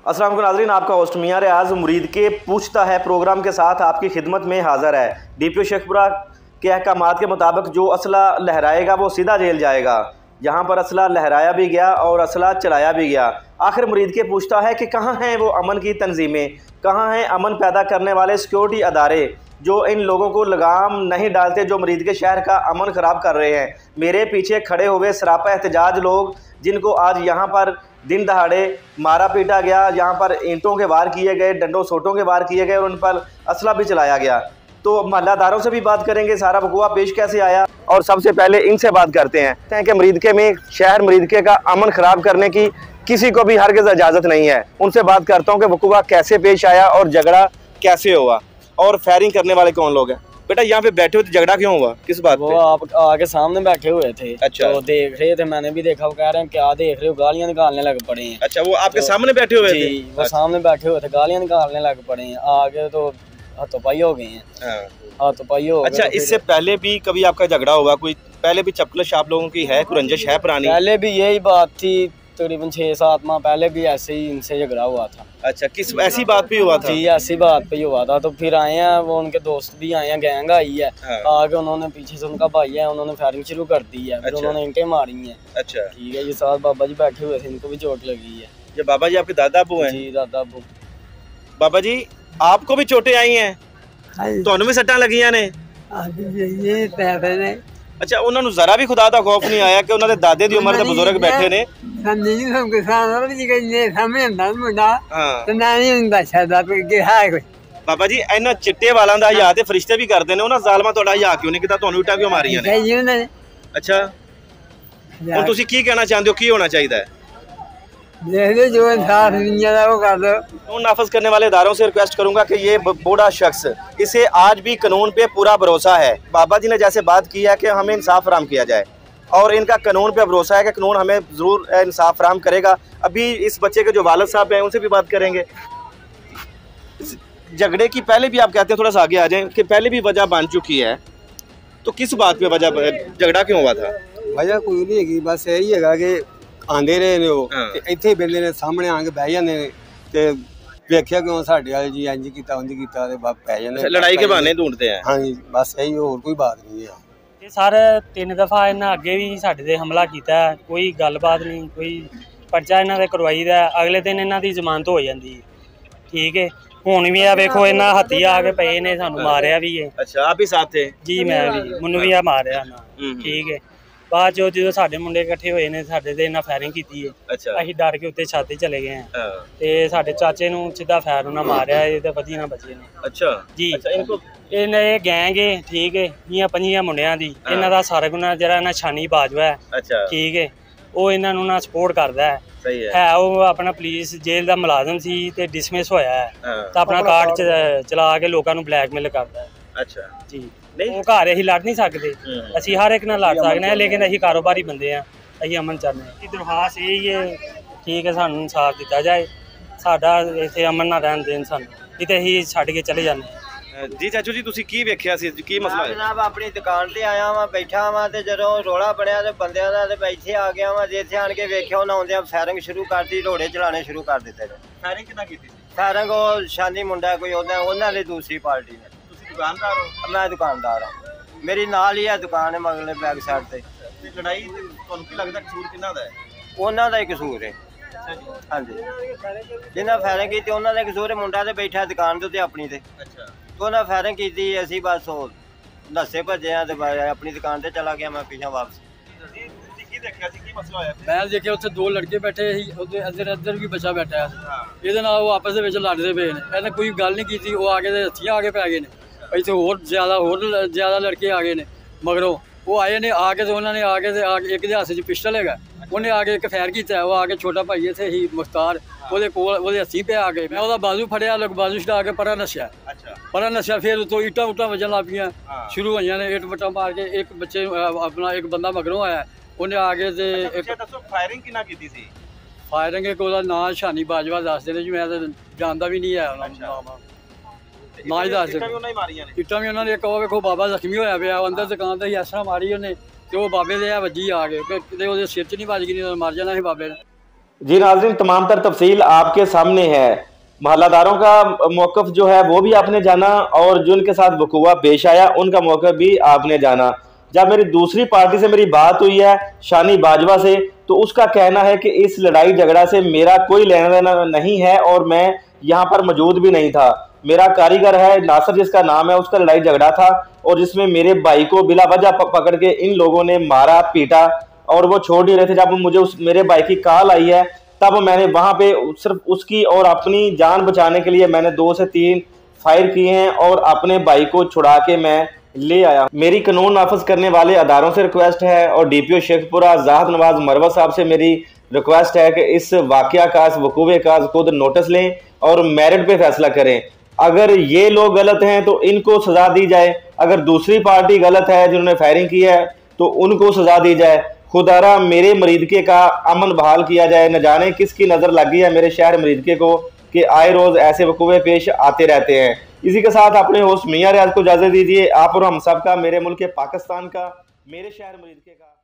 अस्सलाम वालेकुम नाज़रीन, आपका होस्ट मियां रियाज मुरीद के पूछता है प्रोग्राम के साथ आपकी खिदमत में हाज़िर है। DPO शेखपुरा के अहकामात के मुताबिक जो असला लहराएगा वो सीधा जेल जाएगा। यहाँ पर असला लहराया भी गया और असला चलाया भी गया। आखिर मुरीद के पूछता है कि कहाँ हैं वो अमन की तंजीमें, कहाँ हैं अमन पैदा करने वाले सिक्योरिटी अदारे जो इन लोगों को लगाम नहीं डालते, जो मुरीद के शहर का अमन ख़राब कर रहे हैं। मेरे पीछे खड़े हुए सरापा एहतजाज लोग जिनको आज यहाँ पर दिन दहाड़े मारा पीटा गया, यहाँ पर ईंटों के वार किए गए, डंडों सोटों के वार किए गए और उन पर असला भी चलाया गया। तो महल्लादारों से भी बात करेंगे सारा वक़ुआ पेश कैसे आया, और सबसे पहले इनसे बात करते हैं कि मुरीदके में शहर मुरीदके का अमन ख़राब करने की किसी को भी हरगिज़ इजाज़त नहीं है। उनसे बात करता हूँ कि वक़ुआ कैसे पेश आया और झगड़ा कैसे हुआ और फायरिंग करने वाले कौन लोग हैं। बेटा यहाँ पे बैठे हुए तो झगड़ा क्यों हुआ, किस बात पे? वो आप आगे सामने बैठे हुए थे। अच्छा। तो देख रहे थे, मैंने भी देखा। वो कह रहे हैं क्या देख रहे हो, गालियां निकालने लग पड़े हैं। अच्छा, वो आपके सामने बैठे हुए थे? वो सामने बैठे हुए थे, गालियां निकालने लग पड़े हैं। आगे तो हाथोपाई हो गए हैं। हाथोपाई हो गए। अच्छा, इससे पहले भी कभी आपका झगड़ा हुआ? कोई पहले भी चपकलश आप लोगों की है, कोई रंजिश है पुरानी? पहले भी यही बात थी, तकरीबन 6-7 माह पहले भी ऐसे ही इनसे झगड़ा हुआ था। अच्छा, किस ऐसी बात पे हुआ था? जी, ऐसी बात पे ही हुआ था। तो फिर आए हैं वो, उनके दोस्त भी आए हैं, गैंग आई है। आगे उन्होंने पीछे से, उनका भाई है, उन्होंने फायरिंग शुरू कर दी है। फिर उन्होंने ईंटें मारी हैं। अच्छा, ठीक है। ये साथ बाबा जी बैठे हुए थे, इनको भी चोट लगी है। ये बाबा जी आपके दादा अबू हैं? जी, दादा अबू। बाबा जी आपको भी चोटें आई हैं? ਤੁਹਾਨੂੰ भी सट्टां लगियां ने? अच्छा, उन्होंने जरा भी खुदा दा खौफ नहीं आया कि उन्होंने दादे दी उम्र दे बुजुर्ग बैठे ने? बाबा जी इन्हां चिट्टे वालां दा हया ते फरिश्ते भी करदे ने, उन्हां ज़ालमां तुहाडा हया क्यों नहीं कीता, तुहानू इट्टां क्यों मारियां ने? अच्छा, हुण तुसीं की कहना चाहते हो, की होना चाहिए है? जो इंसाफ वो कर दो। कानून नाफज करने वाले इदारों से रिक्वेस्ट करूंगा कि ये बूढ़ा शख्स, इसे आज भी कानून पे पूरा भरोसा है। बाबा जी ने जैसे बात की है कि हमें इंसाफ फराम किया जाए, और इनका कानून पे भरोसा है कि कानून हमें ज़रूर इंसाफ फराम करेगा। अभी इस बच्चे के जो वालिद साहब हैं उनसे भी बात करेंगे। झगड़े की पहले भी आप कहते हैं, थोड़ा सा आगे आ जाएं, कि पहले भी वजह बन चुकी है, तो किस बात पे वजह झगड़ा क्यों हुआ था? वजह कोई नहीं है, बस यही है कि आंदे रहे ने वो ਇੱਥੇ ਹੀ ਬੈਠੇ ਨੇ, ਸਾਹਮਣੇ ਆ ਕੇ ਬਹਿ ਜਾਂਦੇ ਨੇ ਤੇ ਵੇਖਿਆ ਕਿਉਂ ਸਾਡੇ ਵਾਲੇ ਜੀ ਇੰਜ ਕੀਤਾ ਉਂਝ ਕੀਤਾ ਤੇ ਬਾਪ ਪੈ ਜਾਂਦੇ। ਲੜਾਈ के बहाने ढूंढते हैं? हाँ जी, बस यही, और कोई बात नहीं है। ਤੇ ਸਰ 3 ਦਫਾ ਇਹਨਾਂ ਅੱਗੇ ਵੀ ਸਾਡੇ ਤੇ ਹਮਲਾ ਕੀਤਾ, ਕੋਈ ਗੱਲਬਾਤ ਨਹੀਂ, ਕੋਈ ਪਰਚਾ ਇਹਨਾਂ ਦੇ ਕਰਵਾਈਦਾ, ਅਗਲੇ ਦਿਨ ਇਹਨਾਂ ਦੀ ਜ਼ਮਾਨਤ ਹੋ ਜਾਂਦੀ। ਠੀਕ ਹੈ, ਹੁਣ ਵੀ ਆ ਵੇਖੋ ਇਹਨਾਂ ਹੱਥੀ ਆ ਕੇ ਪਏ ਨੇ, ਸਾਨੂੰ ਮਾਰਿਆ ਵੀ ਹੈ। अच्छा, आप भी साथ थे? ਜੀ, ਮੈਂ ਵੀ, ਮੈਨੂੰ ਵੀ ਆ ਮਾਰਿਆ ਨਾ। ਠੀਕ ਹੈ, ਬਾਅਦ ਚੋਂ ਜਦੋਂ ਸਾਡੇ ਮੁੰਡੇ ਇਕੱਠੇ ਹੋਏ ਨੇ, ਸਾਡੇ ਤੇ ਇਹਨਾਂ ਫਾਇਰਿੰਗ ਕੀਤੀ ਹੈ। अच्छा, ਅਸੀਂ ਡਰ ਕੇ ਉੱਤੇ ਛੱਤ ਤੇ ਚਲੇ ਗਏ ਹਾਂ, ਤੇ ਸਾਡੇ ਚਾਚੇ ਨੂੰ ਸਿੱਧਾ ਫਾਇਰ ਉਹਨਾਂ ਮਾਰਿਆ, ਇਹ ਤਾਂ ਵਧੀਆ ਨਾ ਬਚੇ ਨੇ। अच्छा ਜੀ, अच्छा, इनको ਇਹ ਗੈਂਗ ਹੈ। ਠੀਕ ਹੈ, 20-25 ਮੁੰਡਿਆਂ ਦੀ, ਇਹਨਾਂ ਦਾ ਸਾਰਾ ਗੁਨਾ ਜਿਹੜਾ ਇਹਨਾਂ ਛਾਨੀ ਬਾਜਵਾ ਹੈ। अच्छा, ਠੀਕ ਹੈ, ਉਹ ਇਹਨਾਂ ਨੂੰ ਨਾ ਸਪੋਰਟ ਕਰਦਾ ਹੈ। सही है। ਉਹ ਆਪਣਾ ਪੁਲਿਸ ਜੇਲ੍ਹ ਦਾ ਮੁਲਾਜ਼ਮ ਸੀ ਤੇ ਡਿਸਮਿਸ ਹੋਇਆ ਹੈ, ਤਾਂ ਆਪਣਾ ਕਾਰਡ ਚਲਾ ਕੇ ਲੋਕਾਂ ਨੂੰ ਬਲੈਕਮੇਲ ਕਰਦਾ ਹੈ। अच्छा ਜੀ, ਉਹ ਘਰ ਅਸੀਂ ਲੜ ਨਹੀਂ ਸਕਦੇ, ਅਸੀਂ ਹਰ ਇੱਕ ਨਾਲ ਲੜ ਸਕਦੇ ਹਾਂ, ਲੇਕਿਨ ਅਸੀਂ ਕਾਰੋਬਾਰੀ ਬੰਦੇ ਹਾਂ, ਅਸੀਂ ਅਮਨ ਚਾਹੁੰਦੇ ਹਾਂ। ਦਰਖਾਸਤ ਇਹ ਹੀ ਹੈ, ਠੀਕ ਹੈ, ਸਾਨੂੰ ਇਨਸਾਫ ਦਿੱਤਾ ਜਾਏ, ਸਾਡਾ ਇੱਥੇ ਅਮਨ ਨਾ ਰਹਿਣ ਦੇਣ ਸਾਨੂੰ, ਕਿਤੇ ਅਸੀਂ ਛੱਡ ਕੇ ਚਲੇ ਜਾਂਦੇ ਹਾਂ। जी चाचू जी, तुसी की वेख्या सी, की मसला है? जनाब अपनी दुकान ते आया वा, बैठा वा, ते जदों रोला बनया ते बंदियां दा ते इत्थे आ गया वा। जे इत्थे आन के वेख्या उन्हां आउंदियां फायरिंग शुरू करती, रोड़े चलाने शुरू कर दित्ते ने। फायरिंग किन्ना कीती? फायरिंग ओ शानी मुंडा कोई उन्हां दी दूसरी पार्टी ने। तुसी दुकानदार हो? मैं दुकानदार हां, मेरी नाल ही है दुकान है, मगले बैक साइड ते। ते लड़ाई तुहानू की लगदा कसूर किन्ना दा है? उन्हां दा ही कसूर है। हाँ जी, जिन्हां फायरिंग कीती उन्हां दा कसूर है। मुंडा ते बैठा दुकान ते अपनी ते। अच्छा, तो उन्हें फायरिंग की, असी बस नस्से भजे तो अपनी दुकान से चला गया, मैं पीछे वापस। मैं देखे उत्थे 2 लड़के बैठे ही, इधर भी बच्चा बैठा है, ये आपस लड़ते पे ने, कोई गल नहीं की, वो आगे हथियां आगे पै गए ने। इतने होर ज्यादा लड़के आ गए ने मगरों, वो आए ने आके तो उन्होंने आके एक दे हत्थ च पिस्टल है, उन्हें आके एक फायर किया, वो आके छोटा भाई इत्थे ही मुख्तार, ਉਹਦੇ ਕੋਲ ਹੱਥੀ ਪਿਆ ਆ ਕੇ, ਮੈਂ ਉਹਦਾ ਬਾਜ਼ੂ ਫੜਿਆ, ਬਾਜ਼ੂ ਛਡਾ ਕੇ ਪਰਾਂ ਨੱਸਿਆ। ਅੱਛਾ, ਪਰਾਂ ਨੱਸਿਆ, ਫਿਰ ਉਤੋਂ ਇੱਟਾਂ ਵੱਜਣ ਲੱਗ ਪਈਆਂ, ਸ਼ੁਰੂ ਹੋਈਆਂ ਨੇ, ਇੱਟ ਵੱਟਾਂ ਮਾਰ ਕੇ। ਇੱਕ ਬੱਚੇ ਆਪਣਾ ਇੱਕ ਬੰਦਾ ਮਗਰੋਂ ਆਇਆ, ਉਹਨੇ ਆ ਕੇ ਤੇ ਇੱਕ ਫਾਇਰਿੰਗ ਕਿਹਨਾਂ ਕੀਤੀ ਸੀ? ਫਾਇਰਿੰਗ ਇੱਕ ਉਹਦਾ ਨਾਂ ਸ਼ਾਨੀ ਬਾਜਵਾ ਦੱਸਦੇ ਨੇ ਜੀ, ਮੈਂ ਤਾਂ ਜਾਣਦਾ ਵੀ ਨਹੀਂ ਹੈ ਉਹਨਾਂ ਨੂੰ ਨਾਮ, ਨਾ ਹੀ ਦੱਸਦੇ। ਇੱਟਾਂ ਵੀ ਉਹਨਾਂ ਨੇ, ਇੱਕ ਉਹ ਵੇਖੋ ਬਾਬਾ ਜ਼ਖਮੀ ਹੋਇਆ ਪਿਆ, ਅੰਦਰ ਦੁਕਾਨ ਤੇ ਹੀ ਇਸ ਤਰ੍ਹਾਂ ਮਾਰੀ ਉਹਨੇ, ਤੇ ਉਹ ਬਾਬੇ ਦੇ ਵੱਜੀ ਆ ਕੇ, ਕਿਤੇ ਉਹਦੇ ਸਿਰ 'ਚ ਨਹੀਂ ਵੱਜ ਗਈ, ਨਹੀਂ ਮਰ ਜਾਣਾ ਸੀ ਬਾਬੇ ਨੇ। जी नाज़रीन, तमाम तर तफसील आपके सामने है। महल्लादारों का मौक़िफ़ जो है वो भी आपने जाना और जो उनके साथ वक़ूआ पेश आया उनका मौक़िफ़ भी आपने जाना। जब मेरी दूसरी पार्टी से मेरी बात हुई है शानी बाजवा से, तो उसका कहना है कि इस लड़ाई झगड़ा से मेरा कोई लेना देना नहीं है और मैं यहाँ पर मौजूद भी नहीं था। मेरा कारीगर है नासिर जिसका नाम है, उसका लड़ाई झगड़ा था और जिसमें मेरे भाई को बिला वजह पकड़ के इन लोगों ने मारा पीटा और वो छोड़ नहीं रहे थे। जब मुझे मेरे भाई की कॉल आई है तब मैंने वहाँ पे सिर्फ उसकी और अपनी जान बचाने के लिए मैंने 2 से 3 फायर किए हैं और अपने भाई को छुड़ा के मैं ले आया। मेरी कानून नाफज करने वाले अदारों से रिक्वेस्ट है और DPO शेखपुरा ज़ाहिद नवाज मरवा साहब से मेरी रिक्वेस्ट है कि इस वाक़या का, इस वकूवे का खुद नोटिस लें और मेरिट पे फैसला करें। अगर ये लोग गलत हैं तो इनको सज़ा दी जाए, अगर दूसरी पार्टी गलत है जिन्होंने फायरिंग की है तो उनको सज़ा दी जाए। खुदारा मेरे मरीदके का अमन बहाल किया जाए। न जाने किसकी नज़र लग गई है मेरे शहर मरीदके को कि आए रोज़ ऐसे वकूवे पेश आते रहते हैं। इसी के साथ अपने होस्ट मियां रियाज को इजाज़त दीजिए। आप और हम सब का, मेरे मुल्क पाकिस्तान का, मेरे शहर मरीदके का।